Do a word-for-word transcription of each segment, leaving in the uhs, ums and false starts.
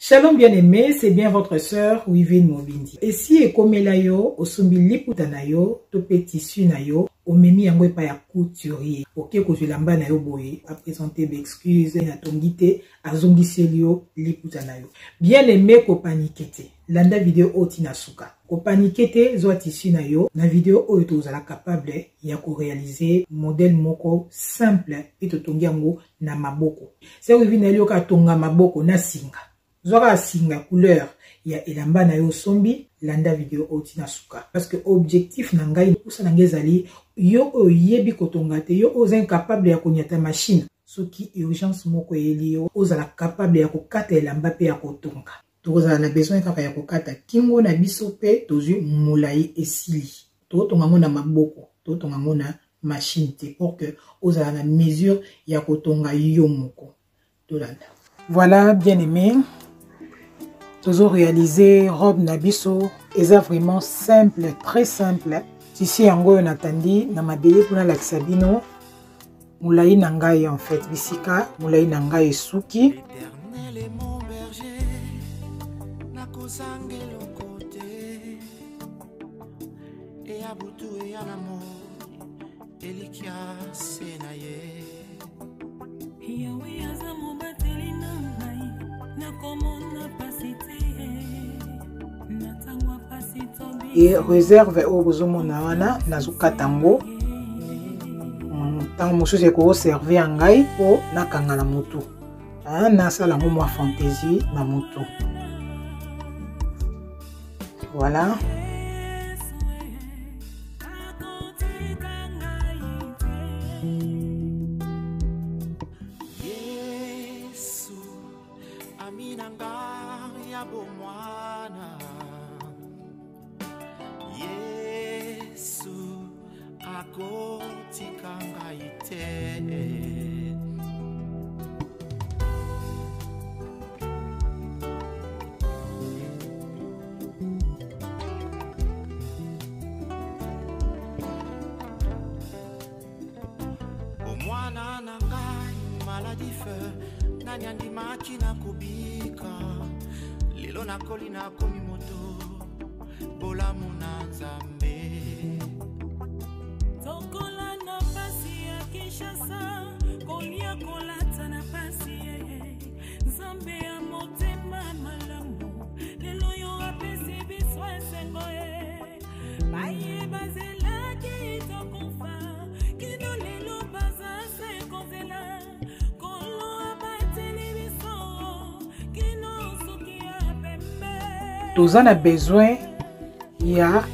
Shalom bien-aimé, c'est bien votre sœur Wivine Mobindi. Et si ekomelayo, osombi liputa na yo, tope tissu na yo, omemi yango pa ya couturier. Ok, ko lamba na yo boye, a présenter d'excuses, na tongite, azongiselio liputa na yo. Bien-aimé ko panikete. Landa vidéo oti na suka. Ko panikete zo tissu na yo, na vidéo oyo tozala capable ya ko réaliser modèle moko simple et totongi yango na maboko. C'est Wivine elio ka tonga maboko na singa. Zora singa couleur ya elamba na yo sombi landa video oti na suka parce que objectif na ngai pousa na ngezali yo oyebi kotonga te yo oza incapable ya konyata machine soki urgence moko yeli yo ozala capable ya kokata elamba pe ya kotonga tozala na besoin kaka ya kokata kingo na biso pe tozu mulai esili to tonga ngona maboko to tonga ngona machine te pour que ozala na mesure ya kotonga yo moko tolanda. Voilà bien aimé. Toujours réalisé robe nabiso et ça vraiment simple, très simple. Ici yango on attendit na mabele pour la sabino mulai nangai en fait bisika mulai nangai suki et réserve au besoin na wana nazuka tango tant mo chose ko servir ngai po nakanga na mutu ah na sala mo moi fantaisie na mutu. Voilà. Nanyandi makina kubika lilo na kolina komimoto bola munanzambe tokola na pasi ya Kinshasa kolia kolata na pasi nzambe ya motema malamu lelo yo apesi biso esengo baye bazela ki tokufa kino lelo baza se kozela. Nous avons besoin il y a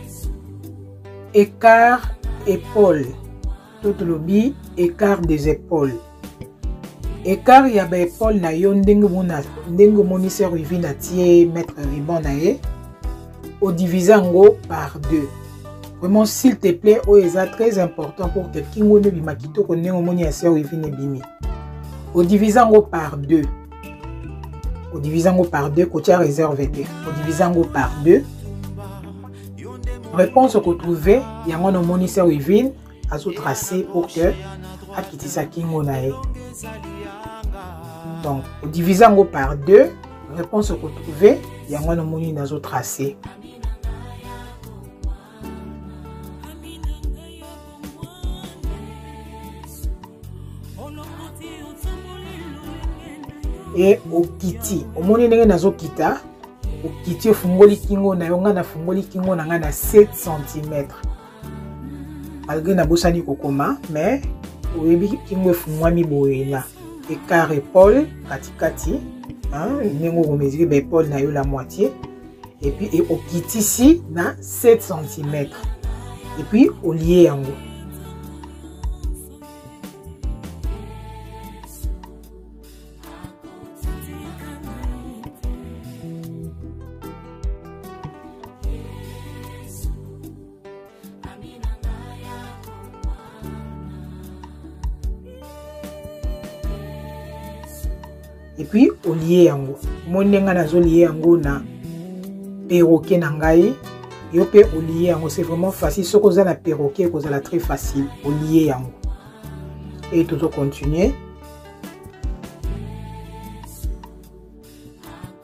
écart épaule tout le bi écart des épaules écart il y a ba épaule na yo ndenge mona ndenge moniteur Wivine tie mettre ruban na ye au divisango par deux. Vraiment s'il te plaît o est très important pour que kingo ne bimakito ko ndenge moni ya Wivine bimi au divisango par deux. Au divisango par deux, côté réservé. Au divisango par deux. Réponse que trouver, il y a mon moniteur Wivine à sous tracé pour que à quitter sa kingonae. Donc, au divisango par deux, réponse que trouver, il y a mon moniteur à sous tracé. Et au kiti au moni ndenge nazo kita au kiti fungoli kingo na yo nga na fungoli kingo na nga na sept centimètres malgré na bosani kokoma mais oyebi kingo fungwami boyena écart épaule kati kati hein ndenge ko mesurer ba épaule na yo la moitié et puis et au kiti ici na sept centimètres et puis au lié yango. Et puis au lié yango monenga nazo lié yango na perroquet na ngai yo pe au lié yango c'est vraiment facile ce que na perroquet ko la très facile au lié yango et tout continuer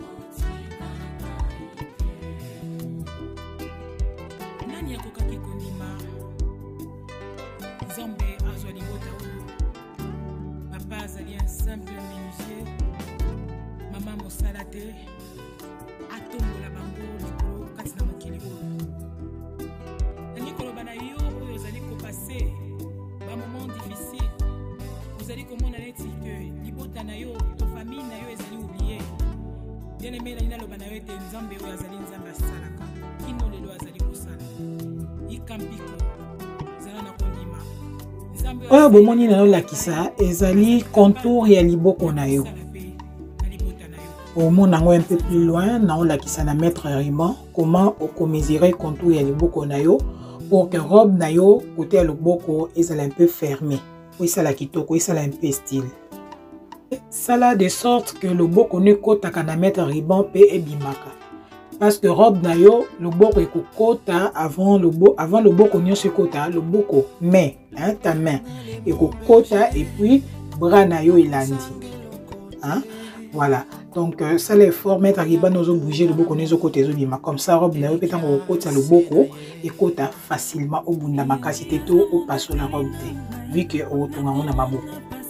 Nzambe azwa libota oyo. Papa azali un simple menuisier. Mama mosala te. Atombola bango likolo kati na mokili oyo. Nani koloba na yo oyo ozali kopase ba moment difficile. Ozali komona neti ke libota na yo to famille na yo ezali oublié. Bien aimé na loba na yo te Nzambe oyo azali Nzambe asalaka. Kino lelo azali kosala. Ikampiko. Zala na kondima. Oyo bomoni na yo lakisa ezali contour ya liboko na yo. Au monde un peu plus loin, na lakisa na maître Raymond comment on mesurer contour ya liboko na yo pour que robe na yo côté ya liboko ezala un peu fermé. Oui ça la kitoko, oui ça la un peu style. Ça là de sorte que le boko ne kota kana maître Raymond pe ebimaka. Parce que robe na yo le boko ekokota avant le bo avant le boko nyo se kota le boko main hein ta main ekokota et puis bras na yo elandi. Hein? Voilà. Donc euh, ça les formes mettre arriba nous bouger le boko nezo côté zo bima comme ça robe na yo petango kokota le boko et kota facilement au bunda makasi teto au passo la robe vu que au tonga na maboko.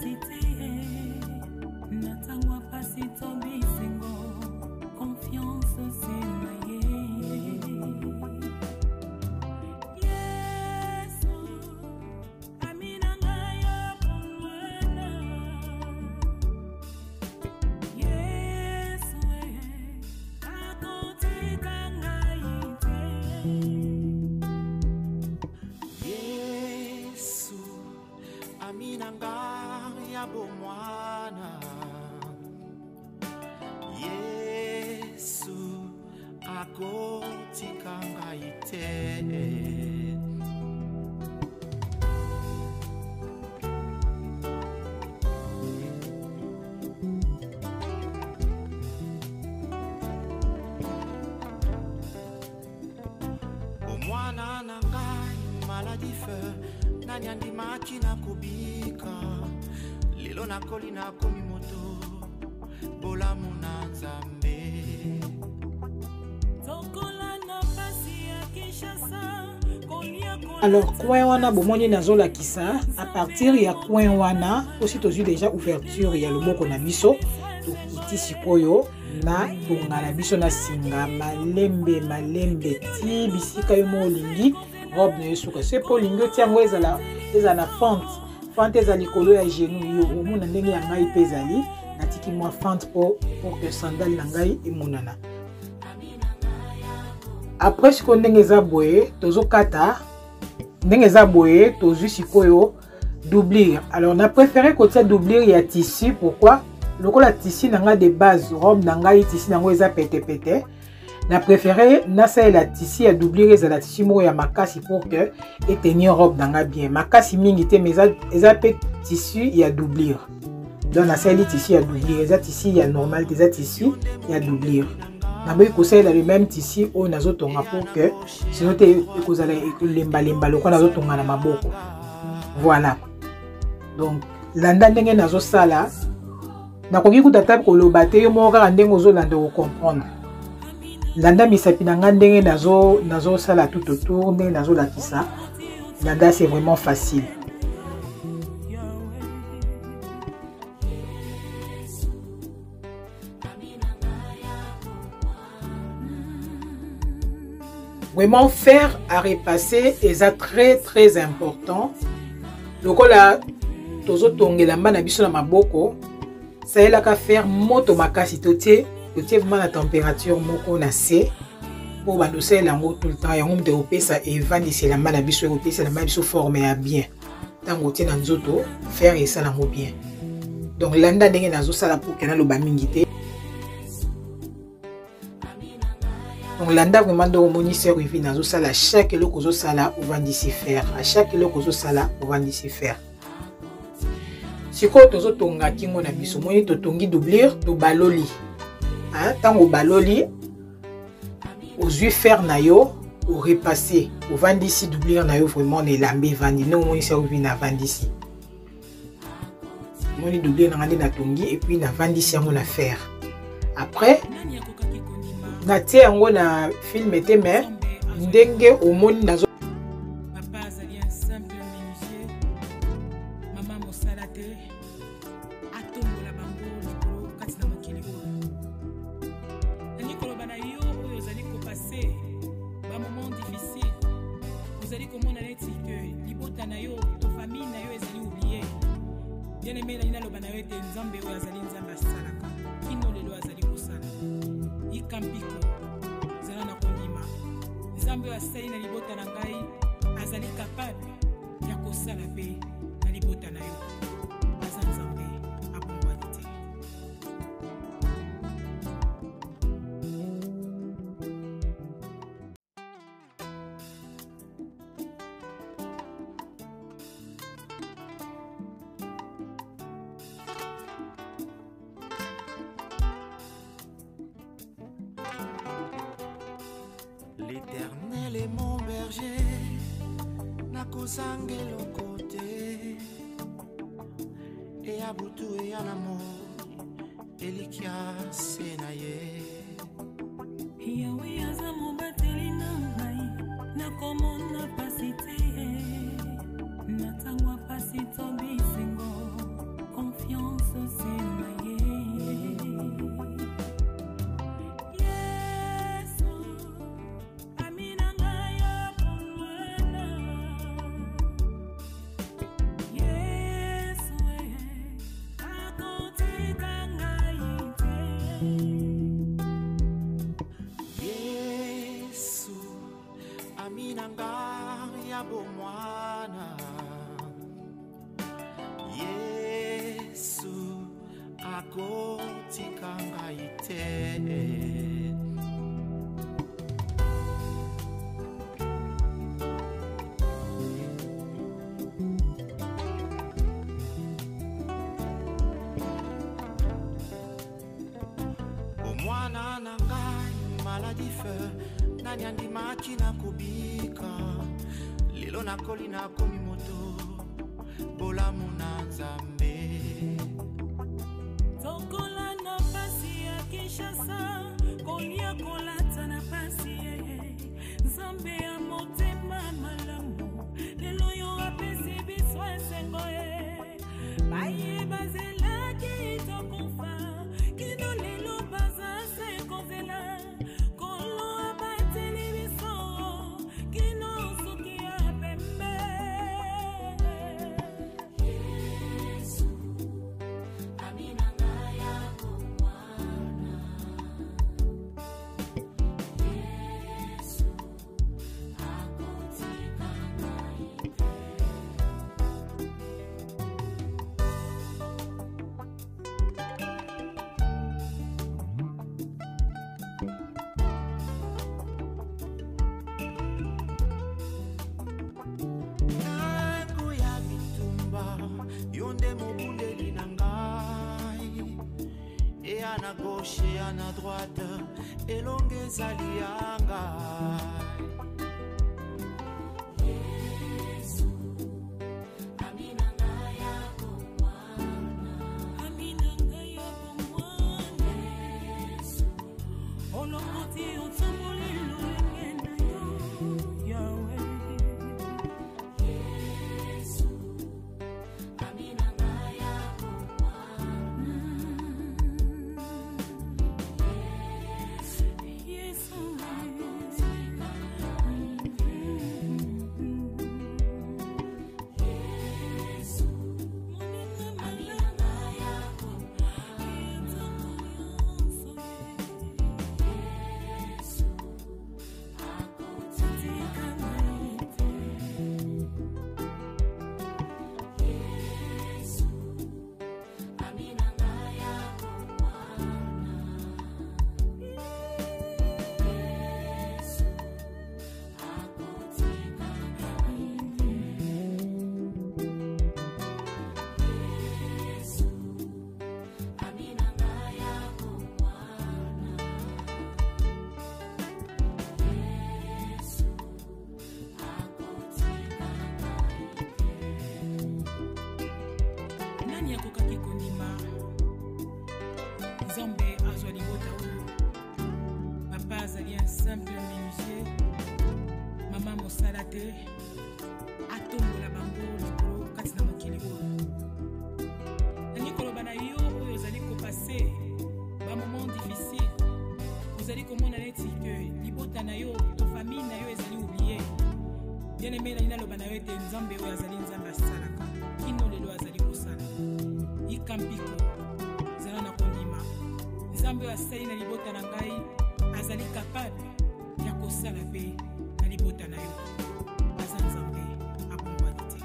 Alors, coin wana bomoni nazo la kisa à partir ya coin wana aussi tozu déjà ouverture ya loboko na biso to kiti sikoyo na tonga na biso na singa malembe malembe ti bisika yo mo lingi robe na yesuka c'est pour lingo ti yango ezala ezala fente fente ezali kolo ya genou yo omona ndenge ya ngai pezali natiki moi fente pour pour que sandale na ngai emonana. Après ce qu'on ndenge za boye tozo kata ndenge za boye tozu sikoyo doublir. Alors on a préféré côté doublir ya tissu. Pourquoi? Le la tissu nanga de base robe nanga tissu nango eza pété pété. Na préféré na ça la tissu à doublir eza la tissu mo ya makasi pour que et tenir robe nanga bien. Makasi mingi te mais eza pe tissu ya doublir. Donc na ça li tissu à doublir eza tissu ya normal eza tissu ya doublir. Na boy conseil le même tissu au nazo tonga pour que sinon te ekozala lemba lemba loko nazo tonga na maboko. Voilà. Donc landa ndenge nazo sala na koki kutata ko lobate yo mo ka ndenge ozo landa ko comprendre. Landa misapi na ndenge nazo nazo sala tout autour ndenge nazo la kisa. Landa c'est vraiment facile. Vraiment faire à repasser est très très important. Le cola tozo tongela mbana biso na maboko ça est là qu'à faire moto makasi totie totie vraiment la température moko na C pour bandoser lango tout le temps ya ngom de opesa et vandisi la mbana biso opesa la mbana biso former à bien tango tie na nzoto faire et ça lango bien. Donc landa ndenge nazo sala pour kana lo ba mingi te. Donc landa vraiment do moni servir nazo sala chaque eloko zo sala ou vandisi faire à chaque eloko zo sala ou vandisi faire. Siko tozo tonga kingo na biso moni to tongi doublir to baloli. Hein tango baloli ozui faire na yo ou repasser ou vandisi doublir na yo vraiment ne lambe vandi no moni servir na vandisi. Moni doublir na ngandi na tongi et puis na vandisi yango na faire. Après na tie yango na film ete mais ndenge omoni nazo papa azali un simple menuisier nzambe oyo azali nzambe asalaka kino lelo azali kosala ikampiko zala na kondima nzambe oyo asali na libota na ngai azali capable ya kosala mpe na libota na yo aza nzambe abongwani te. L'Éternel est mon berger, nakozanga côté et abutu et anamo elikia senaye Yahweh aza mobateli na ngai nakomona pasi te na ntango pasi tobisengo confiance c'est na ye bomwana Yesu akotika ngai te. Omwana na ngai maladie feu nani andimaki na kubika lelo nakoli nakomi moto bolamu na nzambe tokola na pasi ya Kinshasa kolia kolata na pasi nzambe ya motema malamu lelo yo apesi biso esengo baye bazelaki tokufa kino lelo baza se kozela kolo abateli biso kino suki ya pembe Yesu amina ngaya kumwana Yesu akotika ngaite yonde mobundeli na ngai et à na gauche et à na droite elonge ezali ya ngai Yesu amina ngaya kumwana amina ngaya kumwana Yesu olokoti otsamboli lolengena yo Yahweh simple menuisier mama mosala te atombola bango likolo kati na mokili oyo nani koloba na yo oyo ozali kopase bamoment difficile ozali komona neti ke libota na yo to famille na yo ezali oublié bien aimé nani naloba na yo ete nzambe oyo azali nzambe asalaka kino lelo azali kosala ikampiko nzambe asali na libota na ngai azali capable ya kosala pe na libota na yo aza nzambe abongwani te.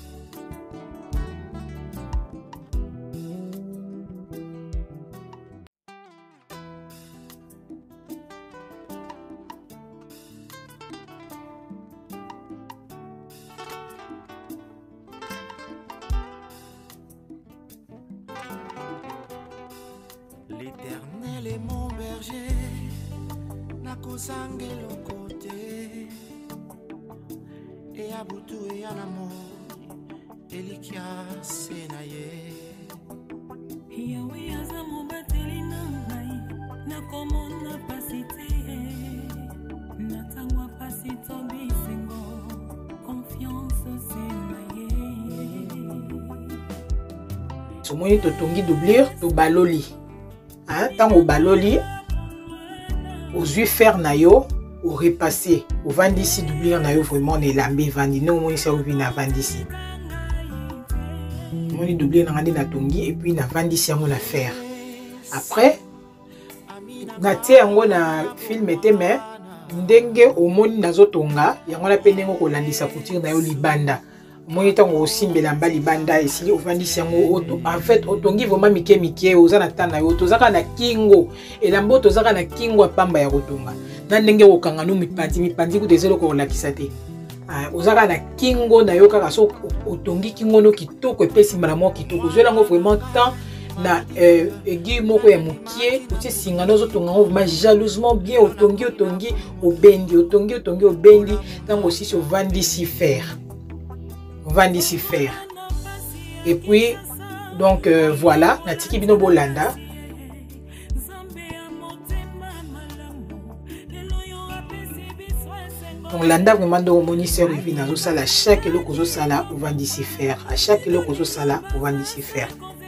L'Éternel est mon berger, nakozange lokote, et abutu et anamo, elikia senaye. Yahweh aza mobateli na ngai, nakomona pasi te, natangwa pasi to bisengo, confiance senaye. Somoni totongi doublure to baloli. Hein, tant au baloli, aux yeux faire nayo, au repassé, au vendisi doublure nayo vraiment ne lambe vandi, non moi ça ouvre na vendisi. Moi ni doublure na na tongi et puis na vendisi on la faire. Après, na te yango na film était mais ndenge au moni nazo tonga, yango la penengo ko landisa couture nayo libanda. Moi étant aussi mbelamba libanda ici au vendisi yango auto en fait otongi vraiment mike mike ozana tana yo tozaka na kingo et lambo tozaka na kingo pamba ya kotonga na ndenge okanga no mipandi mipandi ku tezelo ko lakisa te ah ozaka na kingo na yo kaka so otongi kingo no kitoko epesi mbala mo kitoko zela ngo vraiment temps na euh egi moko ya mukie uti singa nozo tonga ngo vraiment jalousement bien otongi otongi obendi otongi otongi obendi tango aussi so vendisi faire vendisi faire. Et puis donc euh, voilà, natiki bino bolanda. Donc landa vraiment do moni seri vina zo sala chaque eloko zo sala ou vendisi faire. À chaque eloko zo sala ou vendisi faire.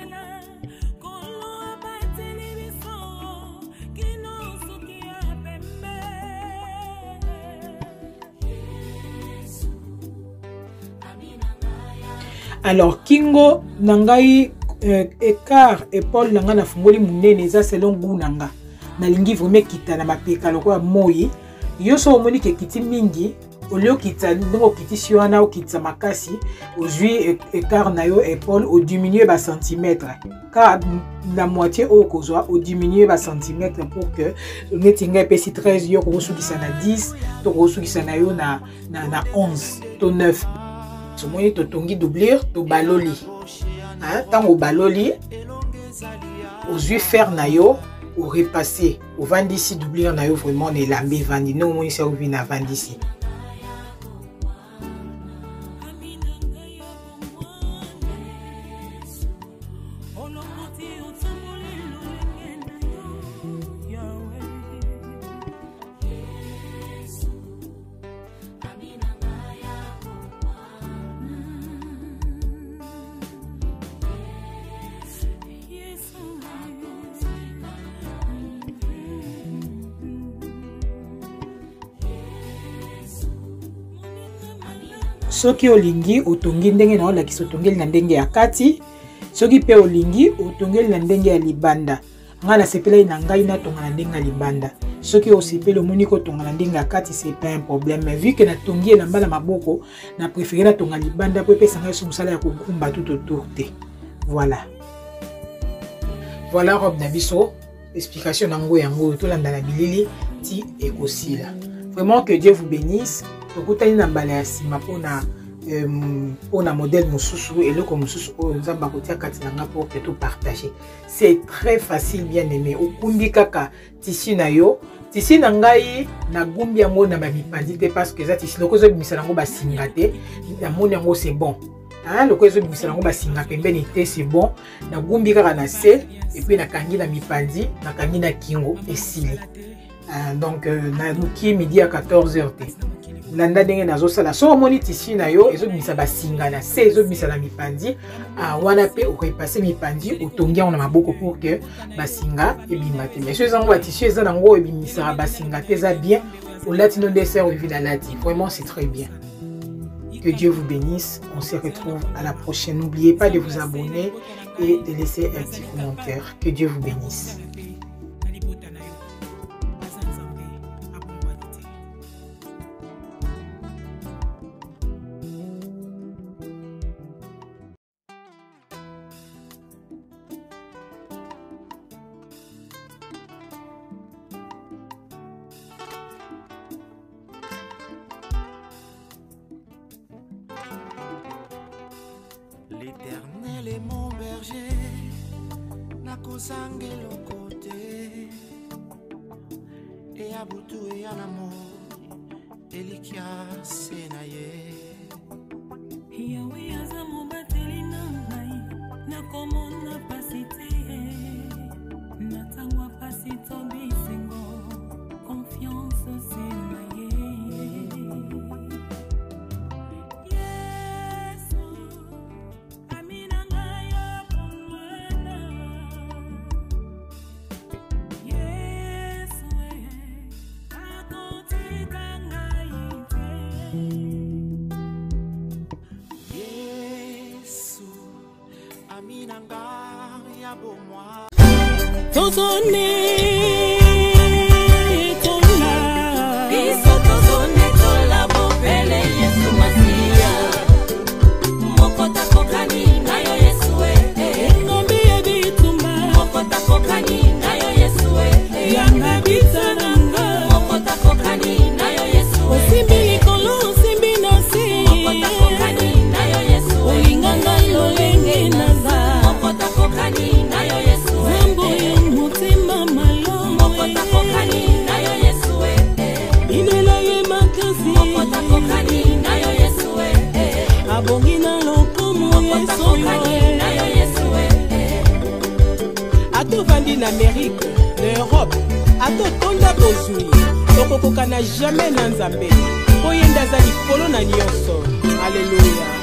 Alors kingo nangai euh, écart épaule nanga na fungoli munene eza selon goût nanga na lingi vraiment kita na mapeka lokwa moyi yo so omoni ke kiti mingi olio kita ndongo kiti siwana o kita makasi ozui écart na yo épaule au diminuer ba centimètre car la moitié au kozwa au diminuer ba centimètre pour que netinga pesi treize yo ko sukisa na dix to ko sukisa na yo na na, na onze to neuf. Somoni totongi doublure to baloli. Hein, tant au baloli, aux yeux faire nayo, au repassé, au vendisi doublure nayo vraiment ne lambe vandi, non moi ça ouvre na vendisi. Soki olingi otongi ndenge na olakisa otongeli na ndenge ya kati soki pe olingi otongeli na ndenge ya libanda nga na sepela na ngai na tonga na ndenge ya libanda soki osepela omoni ko tonga na ndenge ya kati c'est pas un problème mais vu que na tongi na mbala maboko na préférer na tonga libanda po pesa ngai so musala ya kokumba tout autour te. Voilà voilà robe na biso explication nango yango to landa na bilili ti ekosila. Vraiment que Dieu vous bénisse. Tokutani na mbala ya sima pona euh, pona modèle mususu et le comme mususu nzamba kotia kati na nga pour que tout partager. C'est très facile bien aimé. Okundi kaka tissu na yo, tissu na ngai na gumbi yango na mipandi te parce que ça tissu loko zo bimisa nango ba singa te, na moni yango c'est bon. Hein, loko zo bimisa nango ba singa pembeni te c'est bon. Na gumbi kaka na se et puis na kangi na mipandi, na kangi na kingo esili. Uh, donc euh, na nuki midi à quatorze heures te landa ndenge nazo sala so moni tissu na yo ezo bimisa basinga na se ezo bimisa na mipandi ah wana pe o repasser mipandi otongi on na maboko pour que basinga ebima te mais so ezango ba tissu eza nango ebimisa basinga te za bien au latino dessert évidemment lati vraiment c'est très bien. Que Dieu vous bénisse, on se retrouve à la prochaine. N'oubliez pas de vous abonner et de laisser un petit commentaire. Que Dieu vous bénisse. L'Éternel est mon berger, nakozangela côté. Et à Boutou et à l'amour, Elikia Senaye. Yahweh azamo bateli na ngai, nakomona pasi te. Natangwa pasi tobi sengo, confiance Senaye. Yesu, amina ngai akomwana. Yesu, akotita ngai te. Tozone tola Biso tozone tola Bopele Yesu Masia Mokota kokani nayo Yesu eh Ngombi ebitumba Mokota kokani nayo Yesu eh Yanga bitananga Mokota kokani nayo Yesu eh Osimbi likolo osimbi nasi Mokota kokani nayo Yesu eh Olinganga lolenge naza Mokota kokani nayo Yesu eh Mutima malo Mokota kokani nayo Yesu eh Inela ye makasi Mokota kokani nayo Yesu eh Abongi na lokomo Yesu kokani nayo Yesu eh Ato vandi na Amérique, l'Europe, ato tonda bozui Toko kokana jamais na Nzambe Oyenda za likolo na nyonso Alléluia.